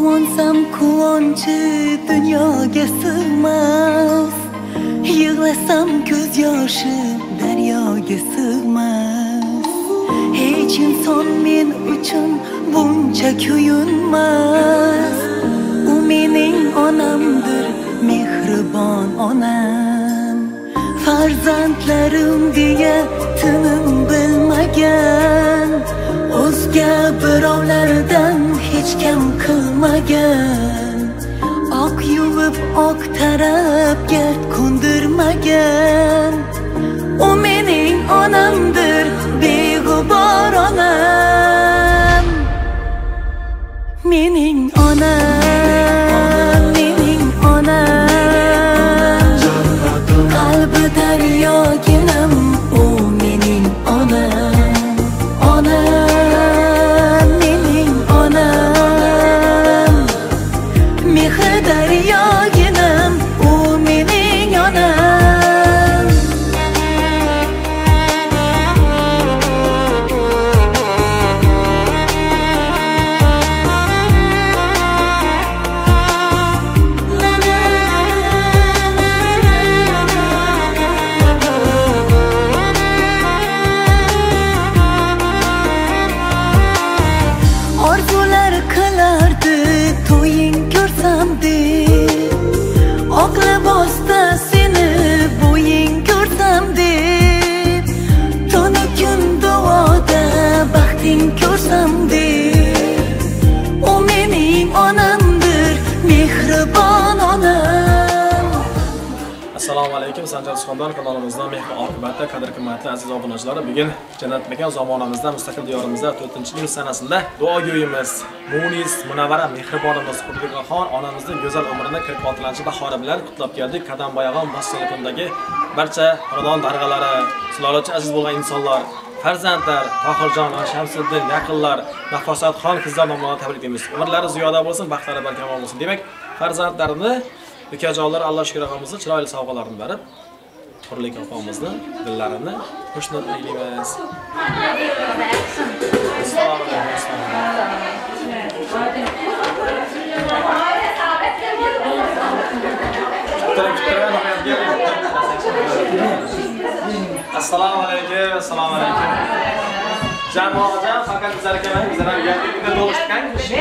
Quvansam quvonchi dunyoga sig'mas, yig'lasam ko'z yoshi daryoga sig'mas. Hech inson men uchun buncha kuyunmas. U mening onamdir, mehribon onam. Farzandlarim deya tinim bilmagan, o'zga birovlardan hech kam qilmagan. Oq yuvib oq tarab gard ko'ndirmagan. U mening onamdir, beg'ubor onam. Mening onam, mening onam. Qalbi daryoginam, u mening onam. Onam, mening onam. Mehr daryoginam, u mening onam. Orzular qilardi to'ying ko'rsam deb, oq libosda seni bo'ying ko'rsam deb, tunu kun duoda baxting ko'rsam deb. U mening onamdir, mehribon onam. Assalomu alaykum, Sanjar Suxandon kanalimizdan mehr oqibatda qadr qimmatli aziz obunachilar, bugun jannat mekan zamonimizda mustaqil diyorimizda 4-yil sanasida duogo'yimiz, munis, munavvara mehribonimiz Qudratxon onamizning go'zal umrini 46-bahori bilan qutlab keldik. Qadamboyag'on masjididagi barcha xonadon darg'alari, silolachi aziz bo'lgan insonlar, farzandlar, Tohirjon, Shamsiddin, yaqinlar, Nafosatxon qizlar nomidan tabriklaymiz. Umrlari ziyoda bo'lsin, baxtlari barkamol bo'lsin. Demak, farzandlarini ukajonlar Alloh shukr qilamizni chiroyli sovg'alarini berib, Hurlik opamizni dillarini xushnud aylaymiz. Assalomu alaykum. Assalomu alaykum. Jamoajon faqat bizlar kelmang, bizlar ham gapga to'g'rishgan.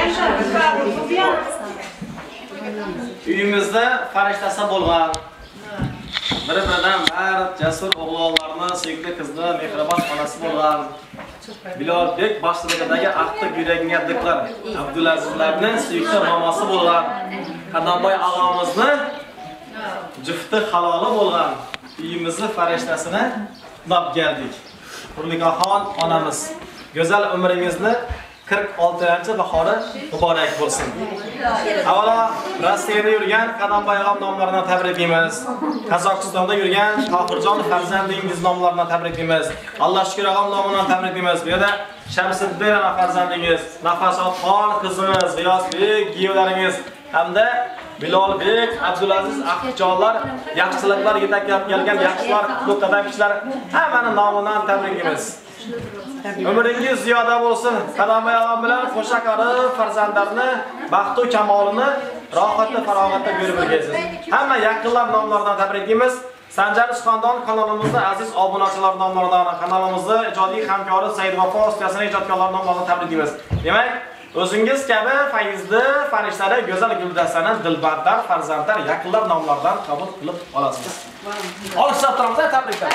Uyimizda farishtasi bo'lgan, bir-biridan mard, jasur o'g'lonlarni, suyukli qizni, mehribon onasi bo'lgan Bilolbek boshchiligidagi aqtiq yuragiga diqqat, Abdulazizlarning suyukli mamasi bo'lgan, Qadamboy og'amizni jufti haloli bo'lgan uyimizni farishtasini qutlab keldik. Hurlikaxon onamiz, go'zal umringizni 46-bahori muborak bo'lsin. Avvalo Rossiyada yurgan Qadamboy og'am nomlaridan tabriklaymiz. Qozog'istonda yurgan Tohirjon farzandingiz nomlaridan tabriklaymiz. Alloh shukr og'am nomidan tabriklaymiz. Bu yerda Shamsiddin farzandingiz, Nafosatxon qizimiz, G'iyosbek giyohlaringiz hamda Bilolbek, Abdulaziz aqjonlar, yaxshiliklar yetaklayib kelgan yaxshilar, qutlug' qadamchilar hammaning nomidan tabriklaymiz. Umringiz ziyoda bo'lsin. Qadamboy og'am bilan qo'sha qilib farzandlarni baxtu kamolini rohatli farog'atda ko'rib o'rgaysiz. Hamma yaqinlar nomlaridan tabriklaymiz. Sanjar Suxandon kanalimizda aziz obunachilar nomlaridan, kanalimizda ijodiy hamkori Said Vafo ustasini ijodkorlar nomlaridan tabriklaymiz. Demak, o'zingiz kabi fayzli farishtali go'zal guldastani dilbandlar, farzandlar, yaqinlar nomlaridan qabul qilib olasiz. Olishib turamiz, tabriklar.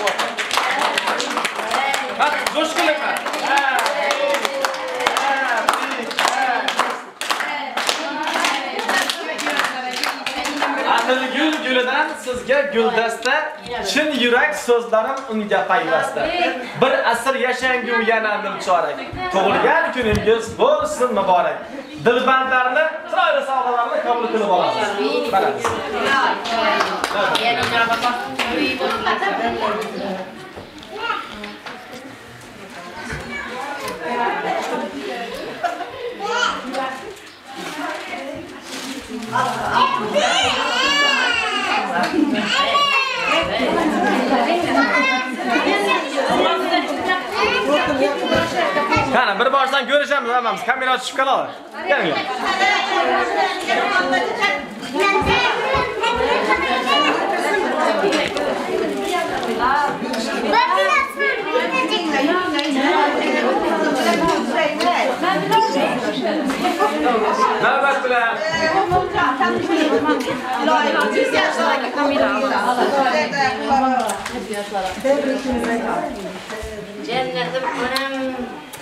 Hadi coşkulayman. Aql gul-gulidan sizga guldasta, chin yurak so'zlarim unga payvasta. Bir asr yashangu yana milchorak. Tug'ilgan kuningiz bo'lsin muborak. Dilbandlarni, chiroyli sovg'alarni qabul qilib olasiz. Baramiz. Qani bir boshdan ko'rishamiz hammamiz. Kamera ochib qoladi. Keling. Navbat bilan. Cennetim anam.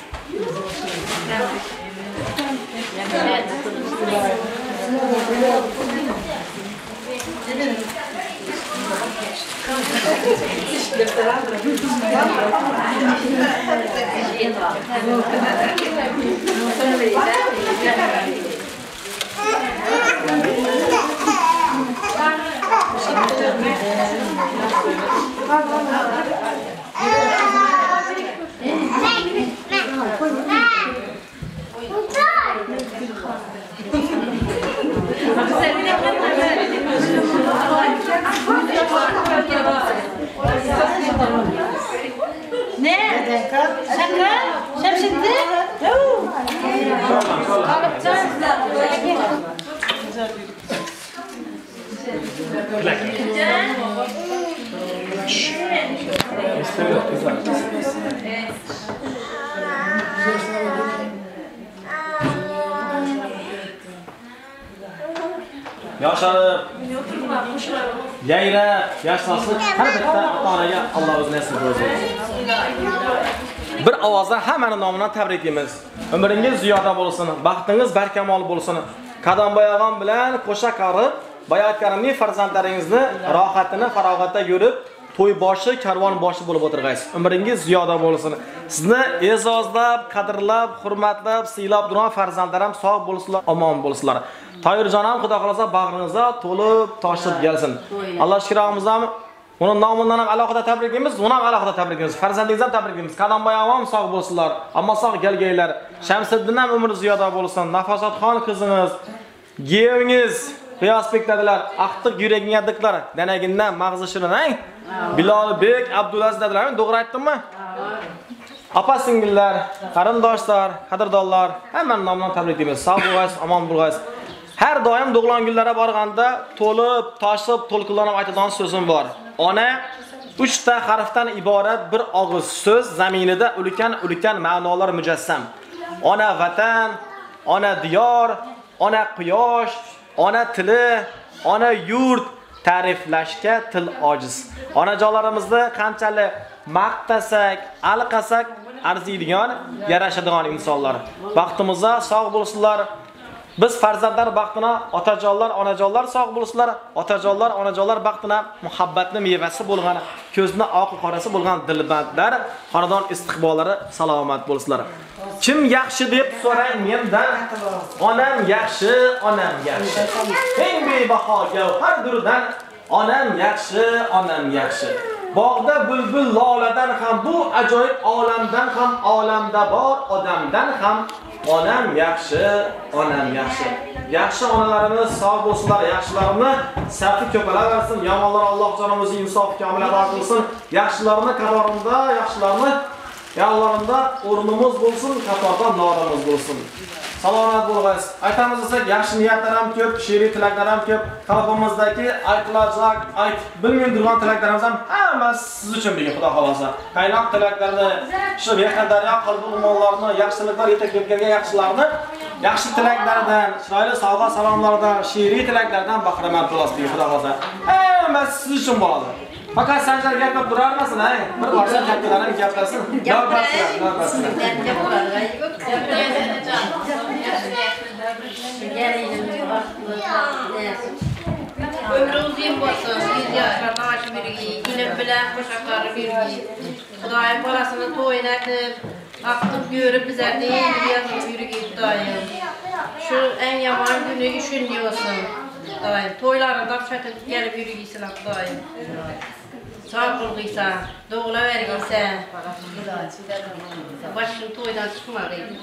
Ne? Şaka? Şemşetti? Yosharib, yayrab, yashnashlik har bitta ota-onaga Alloh o'zi nasib qilsin. Bir ovozdan hammaning nomidan tabriklaymiz. Umringiz ziyoda bo'lsin, baxtingiz barkamol bo'lsin. Qadamboyog'on bilan qo'sha qarib, Bayotkarimning farzandlaringizni rohatini, farog'atda yurib, to'y boshi, karvon boshi bo'lib o'tirg'aysiz. Umringiz ziyoda bo'lsin. Sizni e'zozlab, qadrlab, hurmatlab, siylab turgan farzandlarim sog' bo'lsinlar, omon bo'lsinlar. Toyirjon ham Xudo xolasa bag'ringizda to'lib, toshib kelsin. Alloh shukronamizdan uni nomidan ham alohida tabriklaymiz, uni ham alohida tabriklaymiz. Farzandingizni ham tabriklaymiz. Qadamboyog'on ham sog' bo'lsinlar, ammo sog' kelgaylar. Shamsiddin ham umri ziyoda bo'lsin. Nafosatxon qizingiz, gevingiz Qiyosbekdagilar, aqtiq yuragingadiklar, danagindan mag'zi shirin, ha? Bilolbek, Abdulaziz dedilarmi? To'g'ri aytdimmi? Apa singillar, qarindoshlar, qadrdonlar, hammaning nomidan tabriklaymiz. Sog' bo'lasiz, omon bo'lasiz. Har doim Do'g'lon kunlari borganda to'lib, toshib, to'lqinlanib aytadigan so'zim bor. Ona 3 ta harfdan iborat bir og'iz so'z zaminida ulkan ma'nolar mujassam. Ona vatan, ona diyor, ona quyosh, ona tili, ona yurt ta'riflashga til ojiz. Onajonlarimizni qanchalik maqtasak, alqasak arziydigan, yarashadigan insonlar. Baxtimizda sog' bo'lsinlar. Biz farzandlar baxtına otajonlar, onajonlar sog' bo'lsinlar. Otajonlar, onajonlar baxtına muhabbatni mevasi bo'lgan, ko'zni oq qorasi bo'lgan dilbandlar, xonadon istiqbollari salomat bo'lsinlar. Kim yaxshi deb so'rang mendan, onam yaxshi, onam yaxshi. Eng bebaho gavhardirdan, onam yaxshi, onam yaxshi. Bog'da bulbul loladan ham, bu ajoyib olamdan ham, olamda bor odamdan ham onam yaxshi, onam yaxshi. Yaxshi onalarimiz sog' bo'lsinlar, yaxshilarimni safi ko'payversin. Yomonlar Alloh jonimizni insof komil ato qilsin. Yaxshilarni qatorida, yaxshilarni yollarında o'rnimiz bo'lsin, qatorda norimiz bo'lsin. Salomat bo'lg'aysiz. Aytamiz desak, yaxshi niyatlar ham ko'p, she'riy tilaklar ham ko'p. Qalbimizdagi aytilajak, bilmay turgan tilaklarimiz ham hammasi siz uchun bo'lgan, Xudo xolasa. Qaynoq tilaklarni, shu beqadaryo qalbi umonlarni, yaxshiliklar yetakib kelgan yaxshilarni, yaxshi tilaklardan, chiroyli sovg'a salomlardan, she'riy tilaklardan bahramand bo'lasiz, Xudo xolasa. Hammasi siz uchun bo'ladi. Fakat Sanjar gapirib turarmisin, ha? Bir borsan kattalarning gaplasin. Ömrü uzun bo'lsin, siz yoshlarni ochib yurgin, ilm bilan qo'shoqlarni yurgin. Xudoyim bolasini to'yini qilib, aqtib ko'rib bizlarni yozib yurgin, Xudoyim. Shu eng yomon kuni shunday bo'lsin. Xudoyim, to'ylarida chatib kelib yurginsizlar, Xudoyim. Sağ bulguysan, doğula vergiysen, başın toydan çıkmalıydı.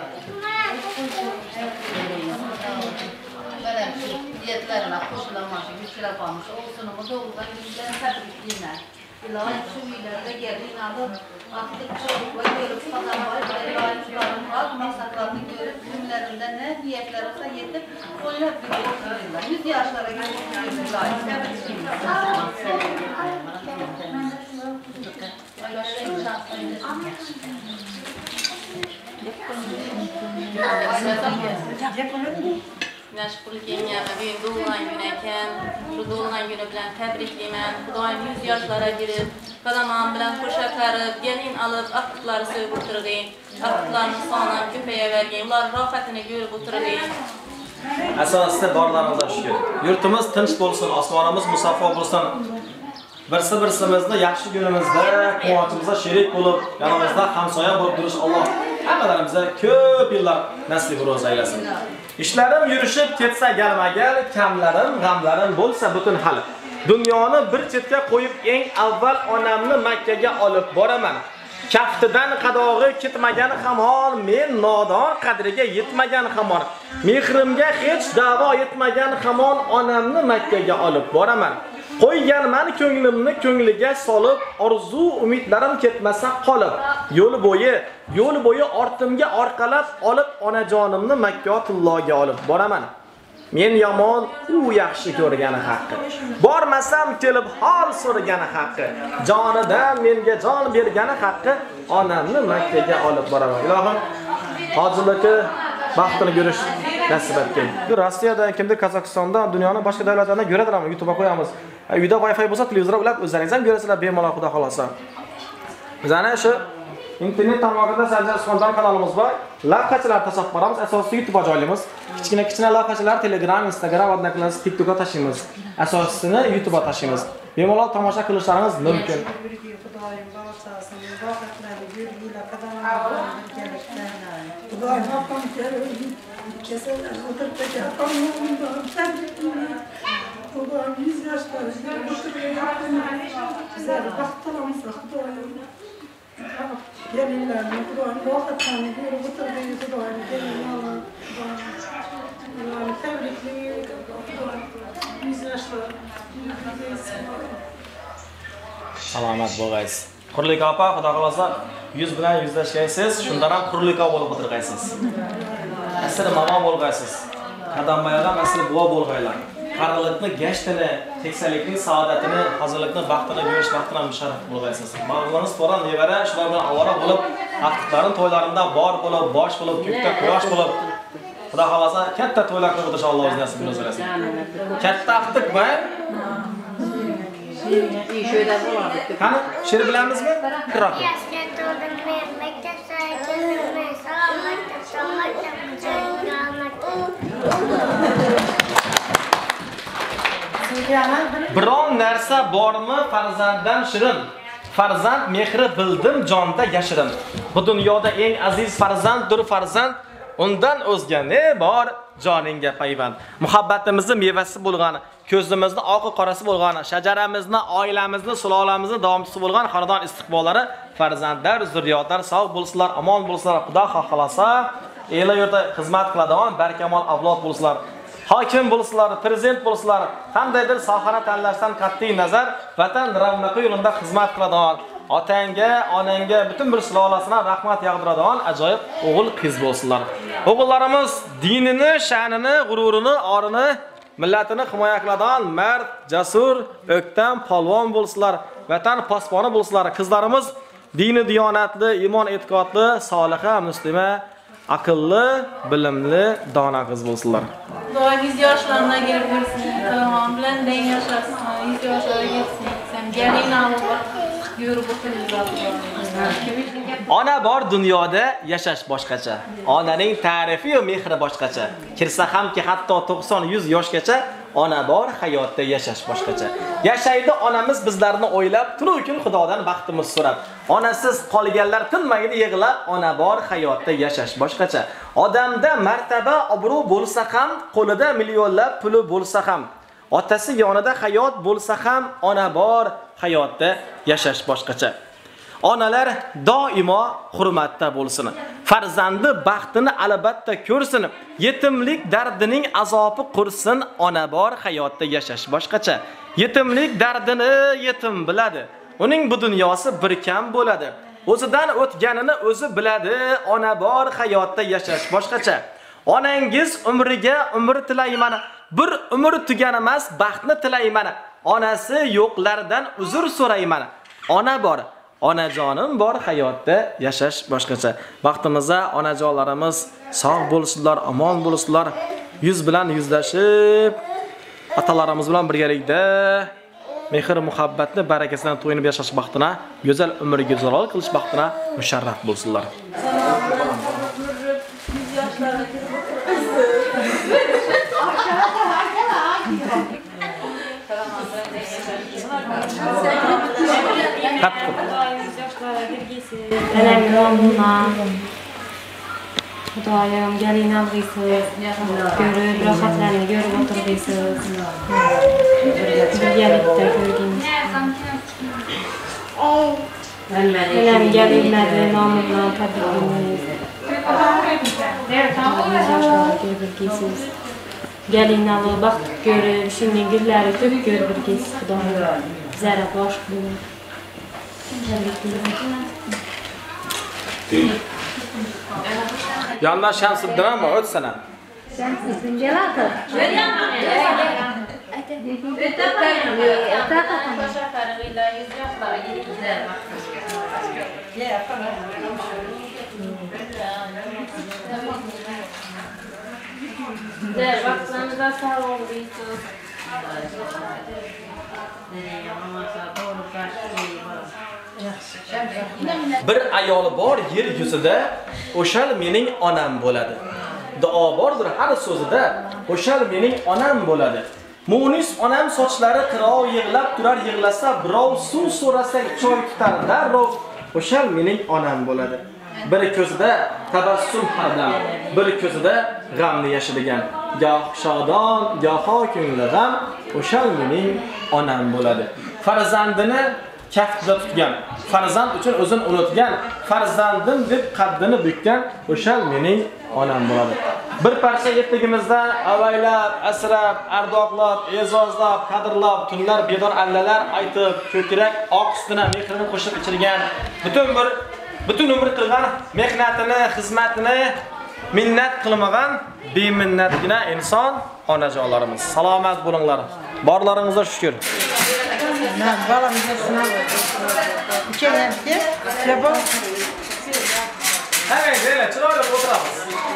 Böyle diyetlerine koşulaması, güçlü yapılmış olsun ama doğrudan güçlerini tabii dinler. İlahi şu ileride gelin alıp aktif çocuk ve görüp kazanmayı ilahi şuların halk masaklarını görüp günlerinde ne niyetler olsa yetip oynayıp bir oturuyorlar. 100 yaşlara gelip ilahi. Meşgul kimya bugün doğulan gün eken, şu doğulan günü bilen tebrikliymen, Xudoyim 100 yaşlara girip, kalaman bilen koşa karıp, gelin alıp, akıtları sövüp oturgayın, akıtlarını soğanan köpeğe vergayın, ular rahatini görüp oturgayın. Asosida borlarimizga shukr. Yurtimiz tinch bo'lsin, osmonimiz musaffo bo'lsin. Birsi-birsimizni yaxshi kunimizda, quvonchimizda sherik bo'lib, yonimizda hamsoya bo'lib turish Alloh hammalarimizga ko'p yillar nasib ro'z aylasin. İşlerim yurishib ketsa galma-gal, kamlarim, g'amlarim bo'lsa butun hal. Dunyoni bir chetga qo'yib, eng avval onamni Makkaga olib boraman. Kaftidan qadog'i ketmagan hamon, men nodon qadriga yetmagan hamon. Mehrimga hech da'vo yetmagan hamon onamni Makkaga olib boraman. Qo'yganman ko'nglimni ko'ngliga solib, orzu umidlarim ketmasa qolib, yo'l bo'yi ortimga orqalab olib onajonimni Makkatullohga olib boraman. Men yomon, u yaxshi ko'rgani haqqi. Bormasam kelib hol so'ragani haqqi. Jonidan menga jon bergani haqqi, onamni Makkaga olib boraman. Ilohim, hozirlikka baxtini ko'rish nasib etgin. Rossiyada, kimdir Qozog'istonda, dunyoning boshqa davlatlarida ko'radilar, YouTube'a qo'yamiz. Uyda Wi-Fi bo'lsa, televizor ulab o'zlaringiz ham ko'rasizlar, bemalol xudo xolosa. Biz ana shu internet tarmog'ida Sanjar Usmonjon kanalimiz bor. Lavhachalar tashlab boramiz, asosiysi YouTube'a joylaymiz. Kichkina lavhachalar Telegram, Instagram, Odnaklaringiz, TikTok'a tashlaymiz. Asosisini YouTube'a tashlaymiz. Bemalol tomosha qilishlaringiz mumkin. Xudoyim barchasini rohatlarni yurgilar qadamlarni Xudoyim opam kasallar o'tiribdi, Xudoyim 100 yoshlarga bizlar baxt tilamiz, Xudoyim. Gelinlarni Xudoyim rohatlarni berib o'tirdi, Xudoyim gelinlarni tabriklaylik, Xudoyim 100 yoshlar. Salomat bo'lg'aysiz. Qurlik opa, xudo xolosa 100 bilan yuzlashgaysiz, shundan ham qurlik bo'lib o'tirg'aysiz. Asli momo bo'lg'aysiz. Qadambayog'am asli buva bo'lg'aylar. Qarilikni, gashtini, keksalikning saodatini, hozirlikni, baxtini ko'rish baxtidan musharraf bo'lg'aysiz. Ma'lumotimiz to'g'ri nevara shular bilan avvalo bo'lib, vaqtlarini to'ylarida bor bo'lib, bosh bo'lib, ko'kda quyosh bo'lib, xudo xolosa katta to'ylar qilib o'tish Alloh o'z nasib qilsin. Katta aqtiq va Qani, she'r bilamizmi? Qiraq. Biron narsa bormi farzanddan shirin? Farzand mehri bildim jonda yashirin. Bu dunyoda eng aziz farzanddir farzand. Undan o'zga ne bor joningga payvand. Muhabbatimizni mevasi bo'lgan, ko'zimizni oqi qorasi bo'lgan, shajaramizni, oilamizni, sulolamizni davomchisi bo'lgan xonadon istiqbollari, farzandlar, zurriyotlar sog' bo'lsinlar, omon bo'lsinlar. Xudo xohlasa, el yurtda xizmat qiladigan barkamol avlod bo'lsinlar. Hokim bo'lsinlar, prezident bo'lsinlar, qandaydir sohani tanlashdan qat'iy nazar vatan ravnaqi yo'lida xizmat qiladigan otangga, onangga, butun bir sulolasina rahmat yog'diradigan ajoyib o'g'il qiz bo'lsinlar. O'g'illarimiz dinini, sha'nini, g'ururini, orini, millatini himoya qiladigan mard, jasur, o'ktam, polvon bo'lsinlar, vatan posboni bo'lsinlar. Qizlarimiz dini, diyonatli, iymon, e'tiqodli, soliha, muslima, aqlli, bilimli, dona qiz bo'lsinlar. Xudoy 100 yoshlarga kelib bo'lsin. Kalomon bilan deng yashasın. 100 yoshlarga kelsin. Sen gelin alıp yürüp Ona bor dunyoda yashash boshqacha. Onaning ta'rifi va mehri boshqacha. Kirsa hamki hatto 90-100 yoshgacha ona bor hayotda yashash boshqacha. Yashaydi onamiz bizlarni o'ylab, turib kun Xudodan baxtimiz so'rab. Onasiz qolganlar tinmaydi yig'lab, ona bor hayotda yashash boshqacha. Odamda martaba, obro' bo'lsa ham, qo'lida millionlab puli bo'lsa ham, otasi yonida hayot bo'lsa ham, ona bor hayotda yashash boshqacha. Onalar doimo hurmatda bo'lsin. Farzandi baxtini albatta ko'rsin. Yetimlik dardining azobi qursin. Ona bor hayotda yashash boshqacha. Yetimlik dardini yetim biladi. uning bu dunyosi bir kam bo'ladi. O'zidan o'tganini o'zi biladi. Ona bor hayotda yashash boshqacha. Onangiz umriga umr tilayman. Bir umr tugan emas, baxtni tilayman. Onasi yo'qlardan uzr so'rayman. Ona bor, onajonim bor hayotda yashash boshqacha. Vaqtimizda onajonlarimiz sog' bo'lsinlar, omon bo'lsinlar. Yuz bilan yuzlashib, atalarimiz bilan birgalikda mehr muhabbatni barakasidan to'yinib yashash baxtına, go'zal umrga zalol qilish baxtına musharraf bo'lsinlar. Xudoyim gelin alg'iysiz, görüp rahatlarni görüp o'tirg'iysiz. Birgalikda ko'rgimiz. Bilan gelinlarni nomi bilan tabriklaymiz. Birgisiz. Gelin alg'ib baxt ko'rib, shunday gullari ko'p ko'rib birgisiz. Xudoyim bizlarga bosh qiling. Yalma Şamsiddin mi? O'tsana. Şamsiddin gelato. Vaqtlarınızda sağ olun. Bir ayoli bor yer yuzida, o'shal mening onam bo'ladi. Duo bordir har so'zida, o'shal mening onam bo'ladi. Munis onam sochlari qirov yig'lab turar, yig'lasa birov suv so'rasak choy tutar darrov, o'shal mening onam bo'ladi. Bir ko'zida tabassum hardam, bir ko'zida g'amni yashirgan. Goh shodon, goho ko'ngli g'am, o'shal mening onam bo'ladi. Farzandini kaftida tutgan, farzand uchun o'zini unutgan, farzandim deb qaddini bukkan, o'shal mening onam bo'ladi. Bir parcha yetligimizda avaylab, asrab, ardoqlab, e'zozlab, qadrlab, tunlar bedor allalar aytib, ko'krak oq ustuna mehrini qo'shib ichirgan, butun umr qilgan mehnatini, xizmatini minnat qilmagan beminnatgina inson onajonlarimiz. Salomat bo'linglar. Borlaringizga shukr. Ben balamıza sınav İkememki yapalım. Evet, çırağı oturalım.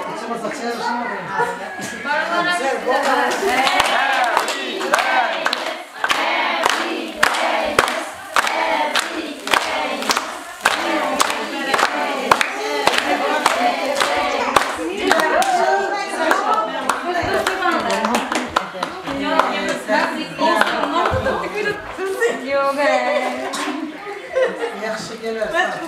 Yaxşı gelir.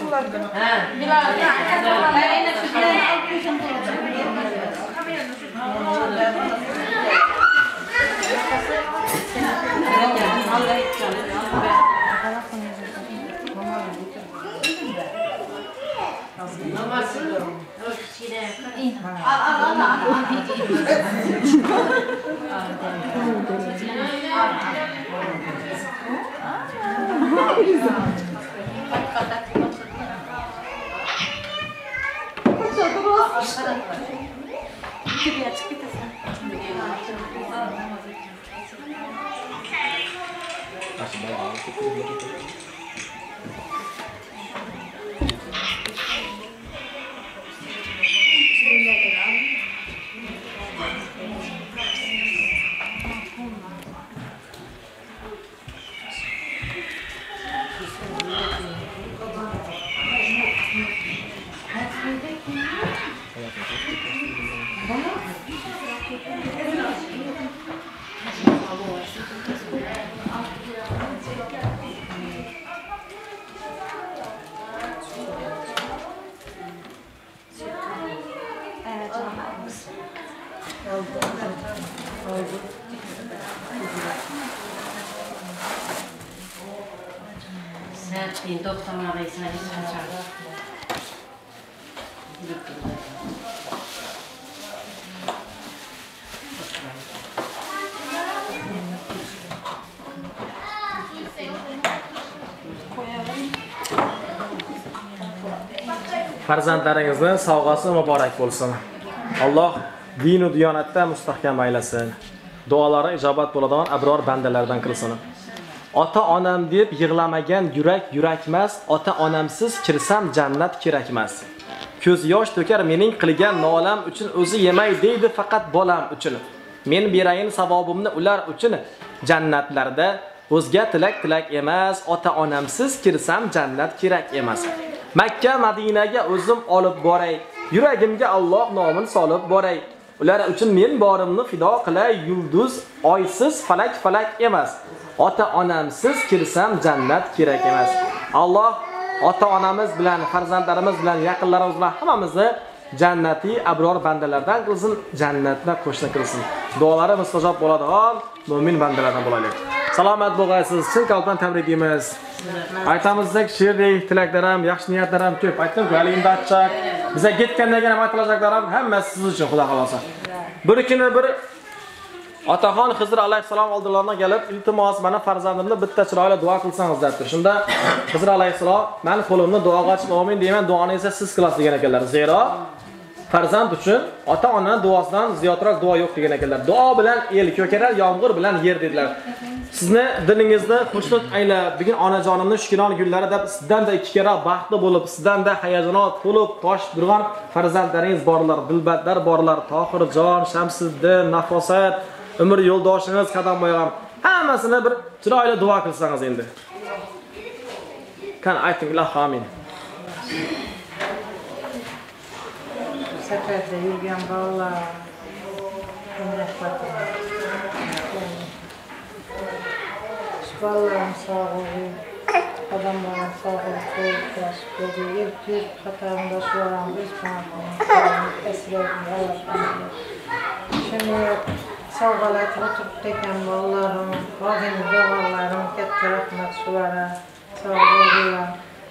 Sertin doktorlara ismini çağır. Farzandlaringizning sovg'asi muborak bo'lsin. Alloh din va diyonatda mustahkam aylasin. Duolari ijobat bo'ladigan abror bandalardan qilsin. Ota-onam deb yig'lamagan yurakmas, ota-onamsiz kirsam jannat kerakmas. Ko'z yosh to'kar mening qilgan nolam uchun o'zi yemay deydi faqat bolam uchun. Men berayin savobimni ular uchun jannatlarda o'zga tilak emas, ota-onamsiz kirsam jannat kerak emas. Makka, Madinaga o'zim olib boray, yuragimga Alloh nomini solib boray. Ular uchun men borimni fido qilay, yulduz oysiz falak emas. Ota-onamsiz kirsam jannat kerak emas. Alloh ota-onamiz bilan, farzandlarimiz bilan, yaqinlarimiz bilan hammamizni jannati abror bandalardan qilsin, jannatda qo'shni qilsin. Duolari mustajob bo'ladigan mu'min bandalardan bo'laylik. Salomat bo'lg'aysiz. Chin qalbdan tabriklaymiz. Aytamizdek, she'rdek tilaklarim, yaxshi niyatlarim ko'p. Aytdim-ku, hali imdodchak. Bizga ketgandan keyin aytilajaklarim hammasi siz uchun, Xudo xolosa. Bir kuni bir Otaxon Xizr alayhissalom oldilariga kelib, iltimos, mana farzandimni bitta chiroyli duo qilsangiz debdi. Shunda Xizr alayhissalom, men qo'limni duoga ochib amin deyman, duoni esa siz qilasiz degan ekanlar. Zero farzand uchun ota-ona duosidan ziyodroq duo yo'q degan ekanlar. Duo bilan el ko'karar, yomg'ir bilan yer dedilar. Sizni dilingizni xushnud aylab, bugun onajonimning shukron kunlari deb sizdan-da ikki karra baxtli bo'lib, sizdan-da hayajonot to'lib toshib turgan farzandlaringiz borlar, dilbatlar borlar, Tohirjon, Shamsiddin, Nafosat, umr yo'ldoshingiz Qadamboyam, hammasini bir chiroyli duo qilsangiz endi. Qani ayting, ilohi amin. Safarda yurgan bolalar bolalarım sağ olun, adamlarım sağ olun, koyup yer katarında şu an biz bana esirlerini Allah'ım. Şimdi sağgalatı oturup teken bolalarım, ağzını doğalarım, katta rahmet sulara sağ olurlar.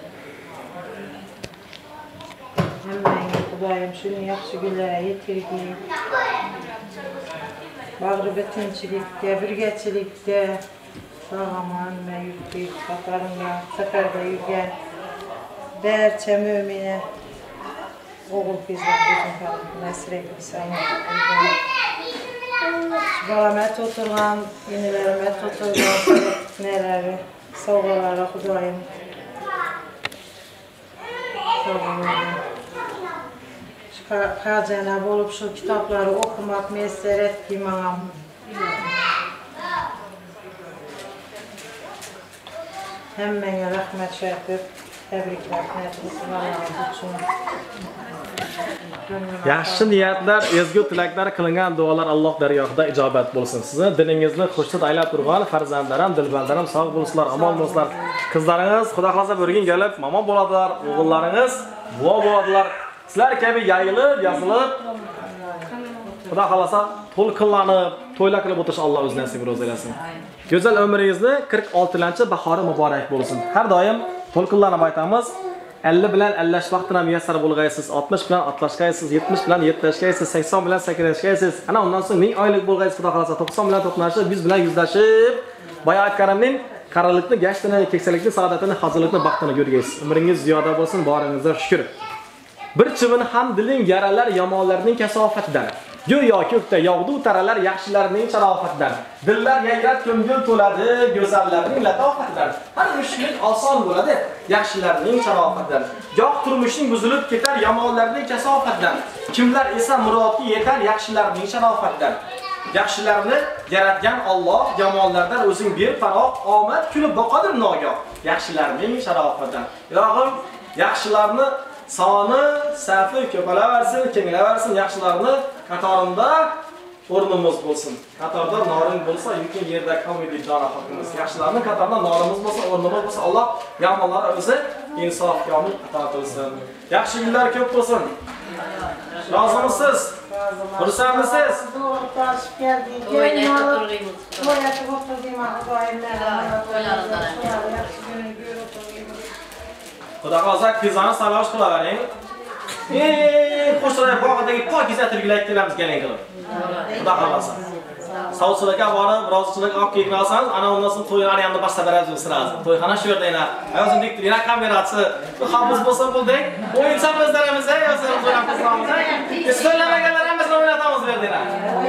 Hemen Xudoyim shuni yaxshi kunlarga yetkazib, bag'ri bitinchilikda, birgachilikda sog'aman va yurtga safarda yurgan barcha mo'mina o'g'il qizlarga nasr etsin. Balamat o'tirgan, inilarimat o'tirgan neleri sovg'alari Xudoyim Xazana bo'lib shu kitoblarni o'qimak mesar etdim. Hammaga rahmat aytib, tabriklar aytib, Yaxshi niyatlar, ezgu tilaklar qilingan duolar Alloh dargohida ijobat bo'lsin. Sizni diningizni xushnud aylab turgan farzandlarim, dilbandarim sog' bo'lsinlar, omon bo'lsinlar. Qizlaringiz Xudo xolasa birga kelib, momon bo'ladilar, o'g'illaringiz buva bo'ladilar. Sizlar kabi yayilib, yazilib, Xudo xolasa to'lqinlanib, to'ylar qilib o'tirish Alloh o'z nasib etsin. Go'zal umringizni 46-bahori muborak bo'lsin. Har doim to'lqinlanib aytamiz. 50 bilan 50 vaqtida muyassar bo'lg'aysiz, 60 bilan 60gaysiz, 70 bilan 70gaysiz, 80 bilan 80gaysiz. Ana undan so'ng 1000 oylik bo'lg'aysiz, Xudo xolasa 90 bilan to'qnashib, 100 bilan yuzlashib, Boya Karimning qarilikni, gashtini, keksalikni, saodatini, hozirlikni, baxtini ko'rgaysiz. Umringiz ziyoda bo'lsin, boringizga shukr. Bir chivin ham diling yaralar yomonlarning kasofatidan. Go'yo ko'kda yog'du taralar yaxshilarning sharofatidan. Dillar yayrab ko'ngil to'ladi go'zallarning latofatidan. Har ishlik oson bo'ladi yaxshilarning sharofatidan. Goh turmushing buzilib ketar yomonlarning kasofatidan. Kimlar esa murodga yetar yaxshilarning sharofatidan. Yaxshilarni yaratgan Alloh, yomonlardan o'zing ber faroq, omad kulib boqadir nogoh. Yaxshilarning sharofatidan. Yog'im yaxshilarni soni, safi ko'payarsin, kengayarsin, yaxshilarni qatorida o'rnimiz bo'lsin. Qatorda noring bo'lsa, yukin yerda qolmaydi jona haqimiz. Yaxshilarning qatorida norimiz bo'lsa, o'rnimiz bo'lsa, Alloh yomonlar o'zi insof yo'l ato qilsin. Yaxshi kunlar ko'p bo'lsin. Rozimisiz? Xursandmisiz? To'g'ri keldik. To'yatib o'tirdim, Xudo xolasa qizlarni salosh qilavering. Qo'shlar bog'idagi pokiza tilgilar kelamiz keling qilib. Xudo xolasa. Savchilikka borib, rozchilik olib kelgan olsangiz, ana undan so'ng to'yni yanında boshlab berasiz sirasi. To'yxona shu yerda yana. O'zim diktirina kamerasi. Bu xavfsiz bo'lsa bo'ldik. O'yincha bizlarimiz, o'zimiz o'ynatamiz. So'ylamaganlar ham biz o'ynatamiz bu yerda.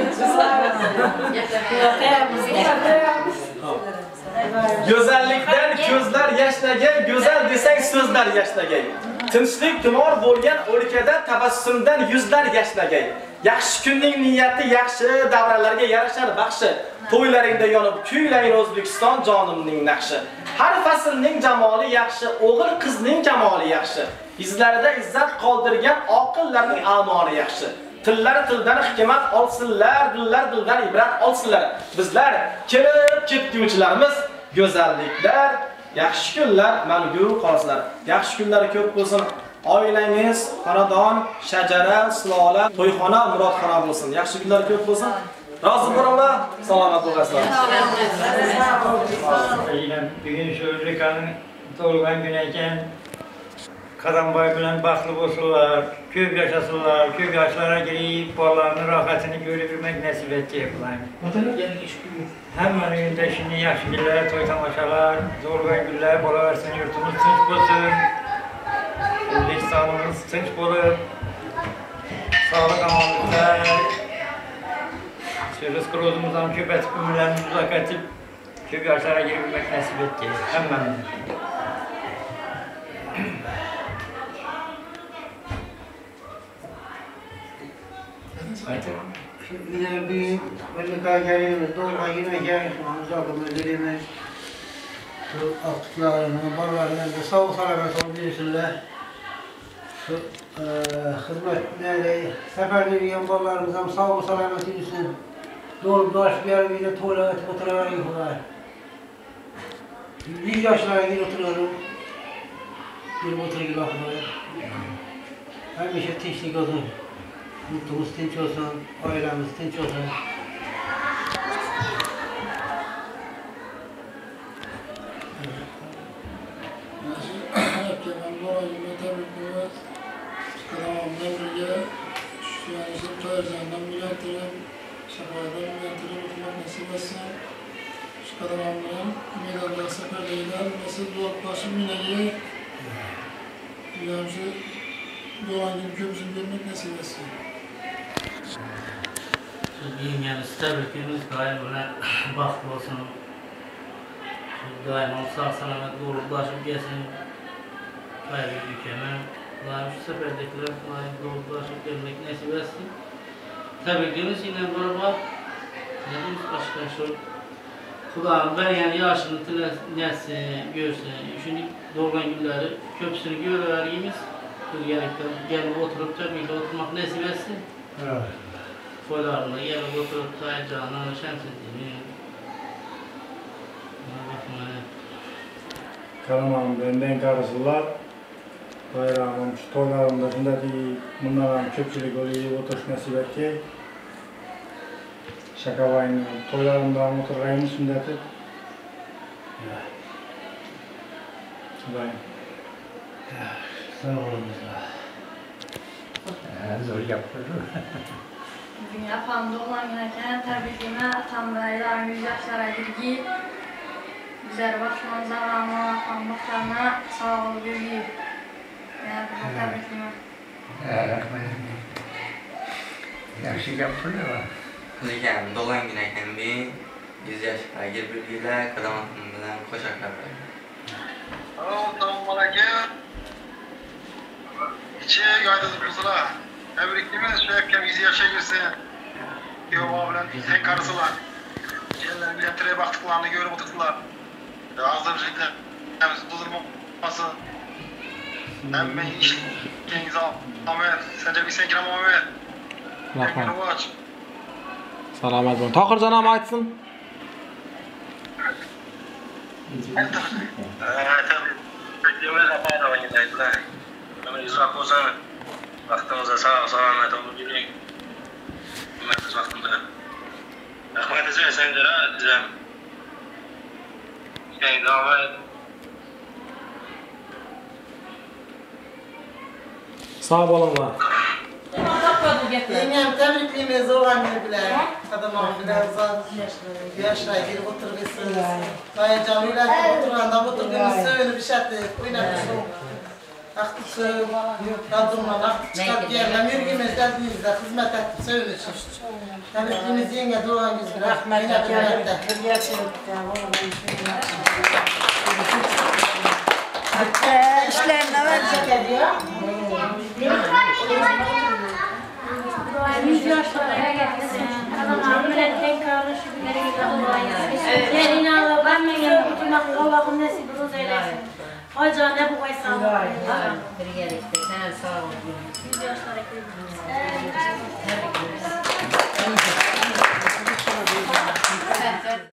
Go'zallikdan ko'zlar yashnagay, go'zal desang so'zlar yashnagay. Tinchlik tumor bo'lgan o'lkada tabassumdan yuzlar yashnagay. Yaxshi kunning niyati yaxshi, davralarga yarashar baxshi. To'ylaringda yonib kuylang O'zbekiston jonimning naqshi. Har faslning jamoli yaxshi, o'g'il qizning kamoli yaxshi. Izlarida izzat qoldirgan oqillarning a'moli yaxshi. Tillari tildan hikmat olsinlar, dillar dildan ibrat olsinlar. Bizlar kelib ketguvchilarimiz go'zalliklar, yaxshi kunlar mangu qolsinlar. Yaxshi kunlari ko'p bo'lsin. Oilangiz, xonadon, shajara, silola, to'yxona, murodxona bo'lsin. Yaxshi kunlar ko'p bo'lsin. Rozi bo'linglar, salomat bo'lasizlar. Bugun shu Rekanın tug'ilgan kuni ekan. Qadamboy bilan baxtli bo'lsinlar, ko'p yashasınlar, ko'p yoshlarga kirib, bolalarning rohatini ko'rib yurmak nasib etsin Xudoyim. Hammaning uyida shunday yaxshi kunlar, to'y tomoshalar, zo'rg'an kunlar bo'laversin, yurtimiz tinch bo'lsin. O'zbekistonimiz tinch bo'lib, sog'lik omonlikda rizq ro'zimizni ham ko'paytib, umrlarimizni uzoqatib, ko'p yoshlarga kirib yurmak nasib etsin hammamiz. Yine büyük birlikte gelimiz, doğrudan yine gelişimiz, müdürümüz, şu aktıklarını, barlarını da sağ salamet olabilirsinler. Şu hizmet nerede, seferde yiyen barlarımız hem sağ salamet olsun. Doğru daş bir yer bir de tuğla atıp oturayım var. 100 yaşlara bir oturuyorum. Bir otur gibi bakmıyor. Hemşe tinçlik olsun. Mutlumuz tinç olsun, ailemiz tinç olsun. Herkese moralime tebrikler. Karamamla birlikte şu an işte toylarından milletlerin, şafadan milletlerin okumak nasip etsin. Şu karamamla medalya seferlerinden nasip duakbaşı minneyi diyorum şu doğan gün kömsün görmek nasip etsin. Dünyamız tebrikimiz daim bilen baxt olsun. Daim sağ salamet doğrultulaşıp gelsin. Hayırlı ülkeme. Daim şu seferdekiler daim doğrultulaşıp gelmek nasip etsin. Tebrikimiz yine beraber. Nedimiz başka şu. Kudağın ben yani yaşını tilesin, görsün. Şimdi doğrulan günleri köpsünü görüvergimiz. Gelip oturup tabii oturmak nasip etsin. Evet. Koylarında gelip oturup sayacağına şemsettiğini Karamam benden karısılar. Bayramım şu toylarımda şundaki bunlardan köpçülük oluyor, oturuş nasip etti. Şakabayın toylarımdan oturayım şundaki. Bayım. Sağ olun. Zor yaptı. Bugün apamda olan günlerken tebrikime atam ve yarın 100 yaşlara girgi. Bizler başımın zamanı, apam baklarına sağ ol girgi. Yani bu tebrikime. Yaxshi gapirdilar. Lekin do'lan güneyken bir 100 yaşlara girib birlikte qadamatim bilan qo'shiqlar. Tamam aka. İçe gaydızı kızılar. Tebrikimiz şu erken 100 yaşa girsin. Yova bilen tek karısılar. Jeller milletire baktıklarını görüp oturttular. Hazırlıklar bozulmasın. Hem ben işiniz Ahmet. Sence bir sen kiram Ahmet. Rahmat. Salomat bo'ling. Tohirjon ham aytsin. Tebrikimiz apada aytdilar. Mana izroq bo'lsin. Vaqtimizda sog' salomat bo'lib yuring. Biz vaqtimda. Rahmat esa sendira dizam. Keyin davom et. Sog' bo'linglar. Yengem tebrikliyimiz olan bilen. Kadınlar bilen zat. Yaşlar girip oturmuşsunuz. Dayı canıyla oturanda oturduğunuz söylü bir şey oynamışsın. Aktık söylü. Kadınlar aktık çıkart yerler. Yürüyümüz geldiğinizde hizmet ettik söylüyorsunuz. Tebrikliyimiz yenge doğan yüzü. Rahmet hürmette. İşlerine verecek ediyor. 100 yaşlara gelsin. Kadınlar mürekkep kardeşi bilir. Gelin alıp annenin oturmak Allah'ın nasibini eylesin. Hoca ne bu kaysan? Bir gerekti. Sen sağ ol. 100 yaşlara gelsin.